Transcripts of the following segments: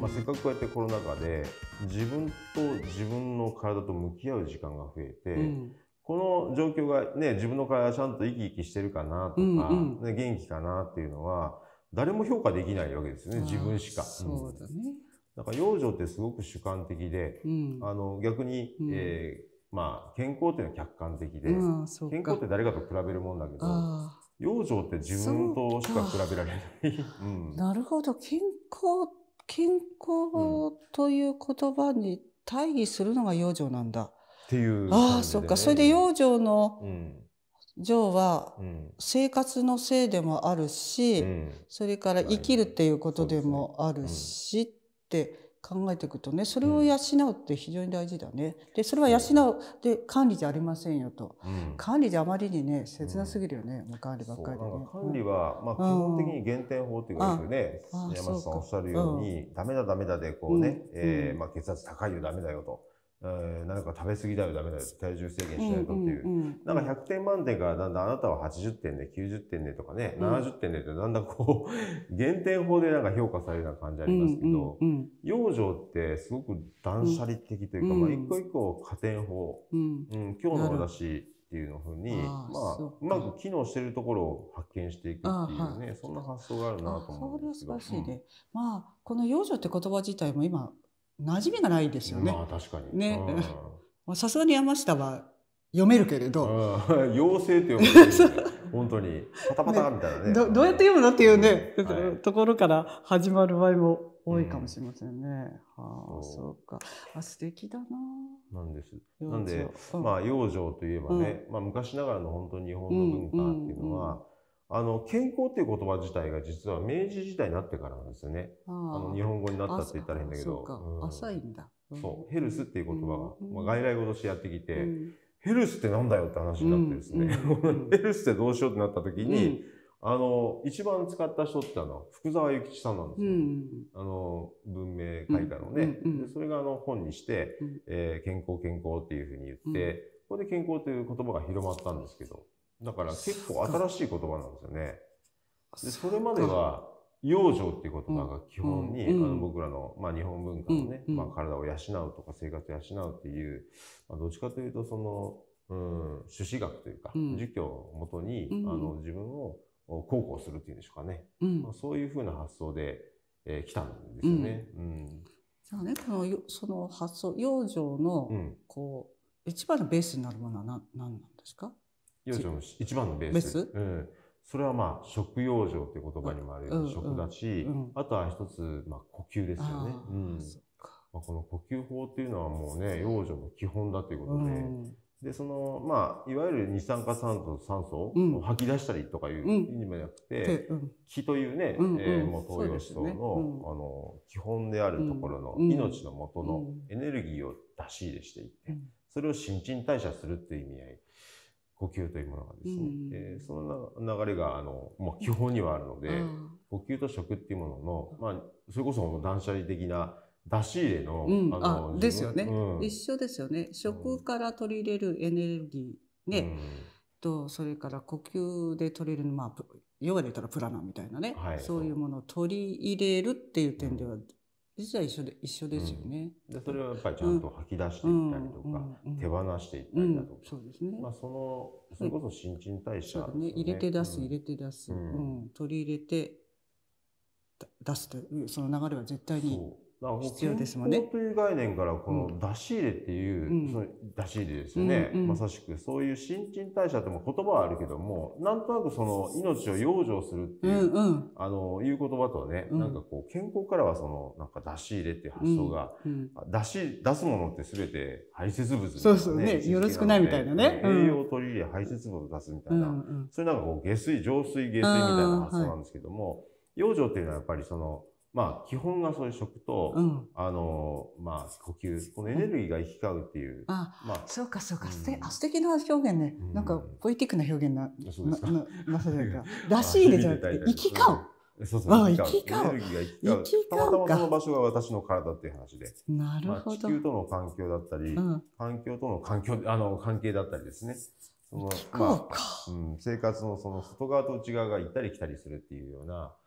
まあ、せっかくこうやってコロナ禍で自分の体と向き合う時間が増えて、この状況がね、自分の体ちゃんと生き生きしてるかなとか、ね、元気かなっていうのは誰も評価できないわけですよね、自分しか。 そうだね。 だから養生ってすごく主観的で、逆に、まあ健康っていうのは客観的で、健康って誰かと比べるもんだけど、養生って自分としか比べられない。 なるほど。健康という言葉に対義するのが養生なんだ。 っていう感じでね。 そうか。それで養生の情は生活のせいでもあるし、それから生きるっていうことでもあるしって考えていくとね、それを養うって非常に大事だね。で、それは養うで管理じゃありませんよと。管理じゃあまりにね、切なすぎるよね。もう管理ばっかりでね。 管理は、まあ基本的に減点法っていうかね、山下さんおっしゃるように、ダメだでこうね、まあ血圧高いよダメだよと。なんか食べ過ぎだよダメだよ、体重制限しないとっていう、なんか100点満点からだんだんあなたは80点で90点でとかね、70点でってだんだんこう減点法でなんか評価されるような感じありますけど、養生ってすごく断捨離的というか、まあ一個一個加点法、今日の私っていうのふうに、まあうまく機能しているところを発見していくっていうね、そんな発想があるなと思うんですけど。 それは素晴らしいね。まあこの養生って言葉自体も今馴染みがないですよね。 まあ確かに。 ね。さすがに山下は読めるけれど。 妖精って読むね。本当に。パタパタみたいなね。 どうやって読むのっていうね、ところから始まる場合も多いかもしれませんね。そうか。素敵だな。 なんです。なんで、まあ養生といえばね、まあ昔ながらの本当に日本の文化っていうのは、健康っていう言葉自体が実は明治時代になってからなんですよね。日本語になったって言ったら変だけど。 浅いんだ。 そう、ヘルスっていう言葉が、外来語としてやってきて、ヘルスってなんだよって話になってですね、ヘルスってどうしようってなった時に、一番使った人って福沢諭吉さんなんですよ。文明開化のね。それが本にして、健康っていうふうに言って、ここで健康という言葉が広まったんですけど、だから結構新しい言葉なんですよね。で、それまでは、養生っていう言葉が基本に、僕らの、まあ、日本文化のね、まあ、体を養うとか生活を養うっていう、まあ、どっちかというと、朱子学というか、儒教をもとに、自分を孝行するっていうんでしょうかね。まあ、そういうふうな発想で、来たんですよね。 じゃあね、その発想、養生の、こう、一番のベースになるものは何なんですか？ 養生の一番のベース。それはまあ食養生っていう言葉にもあるように食だし、あとは一つ、まあ、呼吸ですよね。まあ、この呼吸法っていうのはもうね、養生の基本だということで、で、まあ、いわゆる二酸化酸素を吐き出したりとかいう意味じゃなくて、気というね、もう東洋思想の、基本であるところの命の元のエネルギーを出し入れしていって、それを新陳代謝するっていう意味合い。呼吸というものがですね、その流れがまあ、基本にはあるので、呼吸と食っていうものの、まあ、それこそ断捨離的な出し入れの、 ですよね、一緒ですよね。食から取り入れるエネルギーね、とそれから呼吸で取り入れる、まあヨガで言ったらプラナみたいなね、そういうものを取り入れるっていう点では、実は一緒ですよね。 でそれをやっぱりちゃんと吐き出していったりとか、手放していったりだとか、 そうですね。 まあそれこそ新陳代謝ですね。入れて出す、取り入れて出すというその流れは絶対に必要ですもんね。 健康という概念からこの出し入れっていう、その出し入れですよね。まさしくそういう新陳代謝っても言葉はあるけども、なんとなくその命を養生するっていう、いう言葉とはね、なんかこう健康からはなんか出し入れっていう発想が、出すものって全て排泄物みたいなね。 そうそうね。よろしくないみたいなね。 栄養を取り入れ排泄物を出すみたいな、それなんかこう浄水みたいな発想なんですけども、養生っていうのはやっぱりまあ、基本がそういう食と、まあ、呼吸、このエネルギーが行き交うっていう。 そうか。素敵な表現ね。なんか、ポエティックな表現まさか。出し入れじゃなくて、行き交う。 そう。行き交う。エネルギーが行き交う。たまたまその場所が私の体っていう話で。 なるほど。 地球との環境だったり、環境との関係だったりですね。生活の外側と内側が行ったり来たりするっていうような、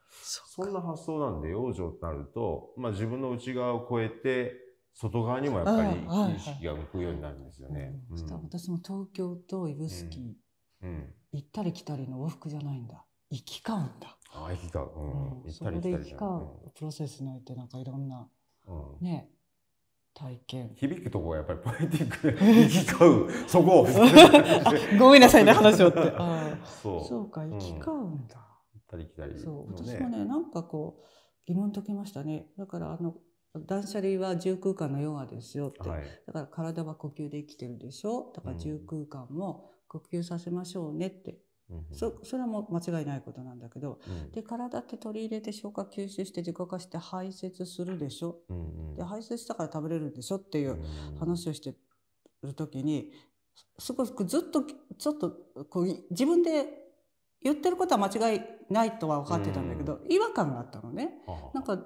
そんな発想なんで、養生となると、まあ自分の内側を超えて、外側にもやっぱり意識が向くようになるんですよね。 私も東京と指宿、行ったり来たりの往復じゃないんだ。行き交うんだ。 行き交う。 そこで行き交うプロセスにおいてなんかいろんなね、体験。 響くところがやっぱりポエティックで行き交う、そこごめんなさいね、話をって。そうか、行き交うんだ。 行ったり来たり。 そう、私もね、なんかこう、疑問解きましたね。だから断捨離は重空間のヨガですよって。だから体は呼吸で生きてるでしょ。だから重空間も呼吸させましょうねって。それはもう間違いないことなんだけど、で体って取り入れて消化吸収して自己化して排泄するでしょ、で排泄したから食べれるでしょっていう話をしてる時にすごくずっとちょっとこう自分で言ってることは間違いないとは分かってたんだけど、違和感があったのね。なんか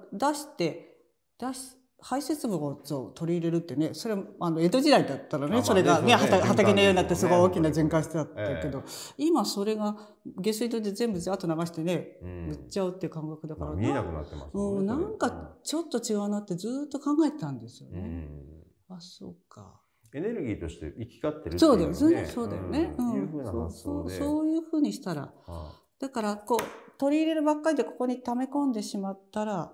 排泄物を取り入れるってね、それ江戸時代だったらね、それがね畑のようになってすごい大きな循環してたけど、今それが下水道で全部あと流してね売っちゃうっていう感覚だから、 見えなくなってますもんね。 なんかちょっと違うなってずっと考えてたんですよね。そうか。 エネルギーとして生き交ってるっていうそうだよね。そうだよね。 いうふうな発想で、 そういうふうにしたら、だからこう取り入れるばっかりでここに溜め込んでしまったら、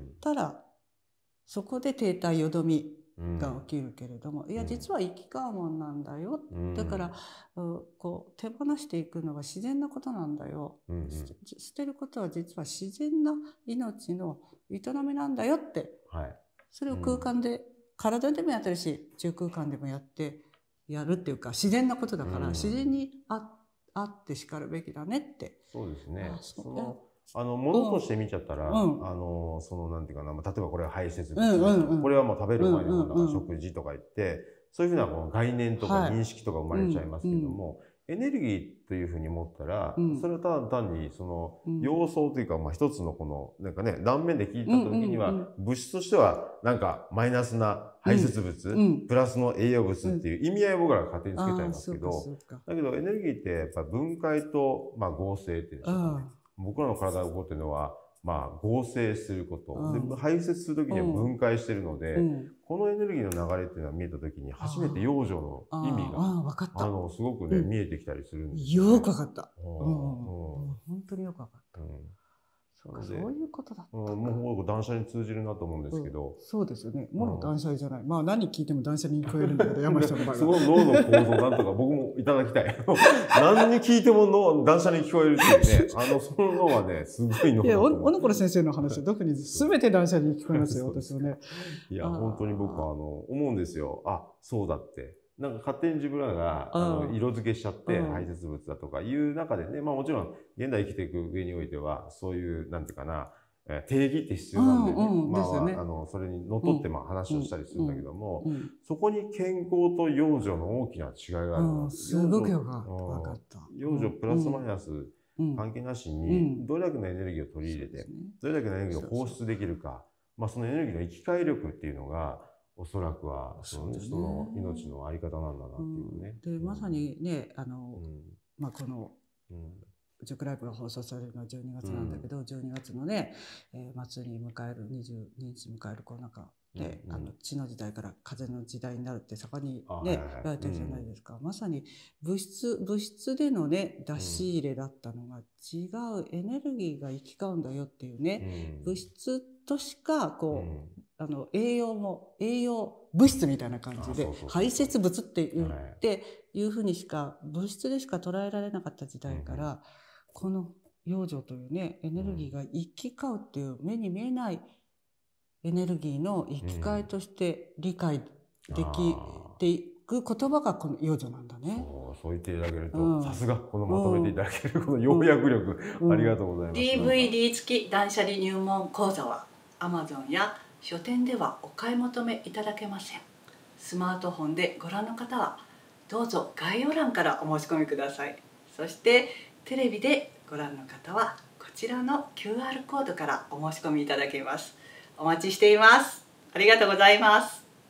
そこで停滞よどみが起きるけれども、いや実は生き交うもんなんだよ。だからこう手放していくのは自然なことなんだよ。捨てることは実は自然な命の営みなんだよって、それを空間で体でもやってるし中空間でもやるっていうか自然なことだから、自然にあってしかるべきだねって。 そうですね。物として見ちゃったら、なんていうかな、例えばこれは排泄物、これはもう食べる前のものだから食事とか言って、そういうふうな概念とか認識とか生まれちゃいますけども、エネルギーというふうに思ったら、それはただ単に様相というか、一つのなんかね、断面で聞いた時には、物質としてはなんかマイナスな排泄物、プラスの栄養物っていう意味合いを僕らが勝手につけちゃいますけど、だけどエネルギーってやっぱ分解と合成っていうんでしょうかね。僕らの体が起こっているのは、合成すること。で、排泄するときには分解しているので、このエネルギーの流れっていうのが見えたときに、初めて養生の意味が、すごくね、見えてきたりするんですよ。よくわかった。本当によくわかった。そういうことだった。 もう断捨離に通じるなと思うんですけど。 そうですよね。もろ断捨離じゃない。何聞いても断捨離に聞こえるんだけど、山下の場合は。 その脳の構造なんとか僕もいただきたい。何に聞いても断捨離に聞こえるっていうね。その脳はね、すごい脳。 いや、小野倉先生の話は特に全て断捨離に聞こえますよ、私はね。 いや、本当に僕は思うんですよ。そうだって。なんか勝手に自分らが色付けしちゃって排泄物だとかいう中でね、もちろん現代生きていく上においてはそういうなんていうかな定義って必要なんでね、それにのっとって話をしたりするんだけども、そこに健康と養生の大きな違いがあるな。 すごくよく分かった。 養生プラスマイナス関係なしにどれだけのエネルギーを取り入れてどれだけのエネルギーを放出できるか、そのエネルギーの生き返力っていうのがおそらくはその人の命のあり方なんだなっていうね。 でまさにねこの塾ライブが放送されるのは12月なんだけど、12月のね末に迎える22日迎えるコロナ禍で地の時代から風の時代になるって盛んにね言われてるじゃないですか。まさに物質でのね出し入れだったのが違うエネルギーが行き交うんだよっていうね、物質としかこう栄養物質みたいな感じで排泄物って言っていうふうにしか物質でしか捉えられなかった時代から、この養生というねエネルギーが行き交うっていう目に見えないエネルギーの生き換えとして理解できていく言葉がこの養生なんだね。 そう言っていただけると、さすがこのまとめていただけるこの要約力、ありがとうございます。 DVD 付き断捨離入門講座は Amazon や書店ではお買い求めいただけません。スマートフォンでご覧の方はどうぞ概要欄からお申し込みください。そしてテレビでご覧の方はこちらの QR コードからお申し込みいただけます。お待ちしています。ありがとうございます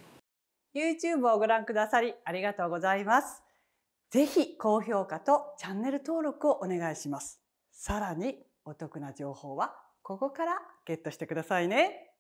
。YouTube をご覧くださりありがとうございます。ぜひ高評価とチャンネル登録をお願いします。さらにお得な情報はここからゲットしてくださいね。